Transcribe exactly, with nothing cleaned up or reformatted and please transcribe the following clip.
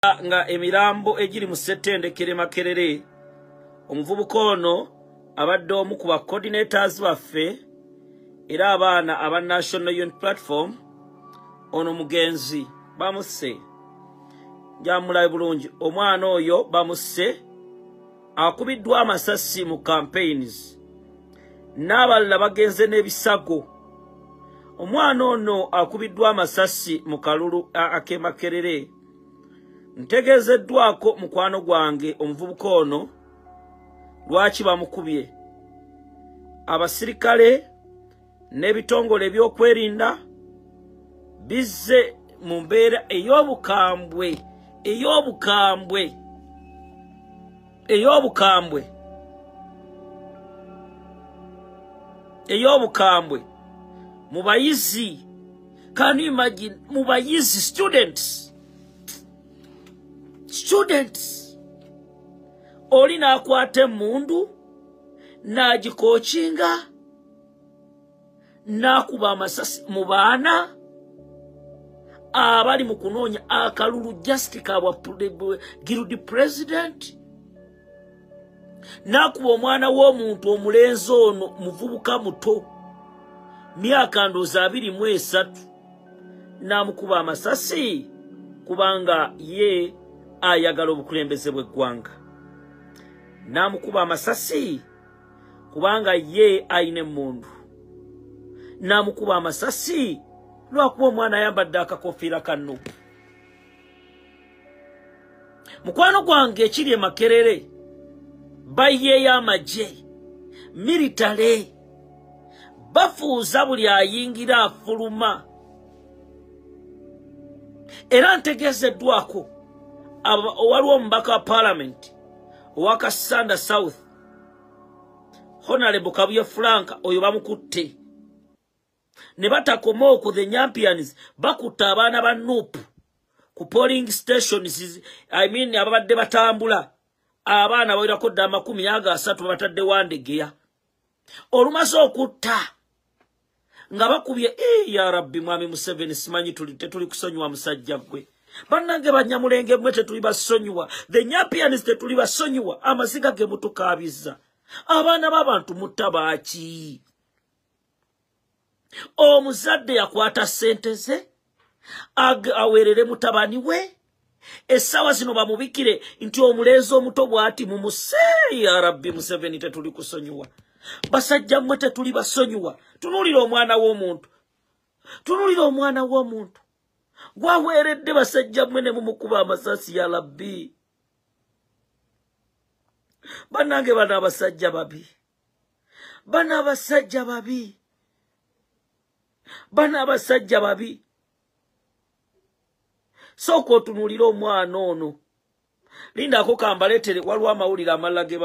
nga Emirambo egiri mu ssettendekere makerere omuvubuka ono abadde omu ku ba coordinators baffe era abaana aba National Unity Platform ono mugenzi bamusse njamulaye bulungi omwana oyo bamusse akubidwa amasasi mu campaigns n'abalala bagenze n'ebisago omwana ono akubidwa amasasi mu kalulu akemakerere ntegezeddwako mukwano gwange omuvubuka ono lwaki bamukubye abasirikale n'ebitongole ebyokwerinda bizze mu mbeera ey'obukambwe ey'obukambwe ey'obukambwe ey'obukambwe mu bayizi. Can you imagine mu bayizi students students oli n'akwata emundu n'agikookinga n'akuba amasasi mu baana abali mu kunoonya akalulu just kabwa girudi president n'akuba omwana w'omuntu omulenzi ono muvubuka muto myaka ndoozi abiri mu esatu n'amukuba amasasi kubanga ye ayagala obukulembeze bw'eggwanga. N'amukuba amasasi kubanga ye ayina emmundu. N'amukuba amasasi lwakuba omwana ayambadde akakofiira ka Nuupu. Mukwano gwange ekiri e Makerere bayeeyo amagye militale bafuuza buli ayingira afuluma era ntegezeddwako waliwo omubaka wa parliament owa Kasanda South Honorable Kabuye Frank oyo bamukutte ne batakoma oku the Nyampians bakutta abaana ba Nuupu ku polling stations. I mean ababadde batambula abaana bawirako dda amakumi aga asatu batadde wandegeya olumaze okutta nga bakubye eh ya Rabbi mwami Museveni simanyi tuli tetuli kusonyiwa musajja gwe bannange banyamulenge mwe tetuli basonyiwa the Nyampians tetuli basonyiwa amaziga ge mutukaabiza abaana b'abantu mutabaki omuzadde yakwata sente ze awerere mutabani we essawa zino bamubikire nti omulenzi omuto bw'ati mu muse ya Rabbi Museveni tetuli kusonyiwa basajja mwe tetuli basonyiwa. Tunulira omwana w'omuntu tunulira omwana w'omuntu gwaweeredde basajja mwe ne mumukuba amasasi ya Rabbi. Bannange bana abasajja babi bana abasajja babi bana abasajja babi soko tunulira omwana ono linda ko kambaletere waliwo amawulire amalala ge